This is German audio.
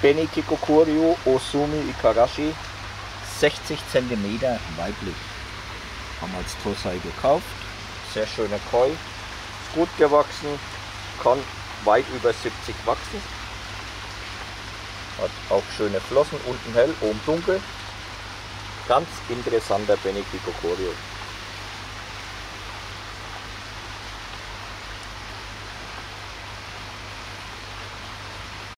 Benikiko Kuryo Osumi Ikarashi, 60 cm weiblich. Haben wir als Tosai gekauft. Sehr schöner Koi, ist gut gewachsen, kann weit über 70 wachsen. Hat auch schöne Flossen, unten hell, oben dunkel. Ganz interessanter Benikiko Kuryo.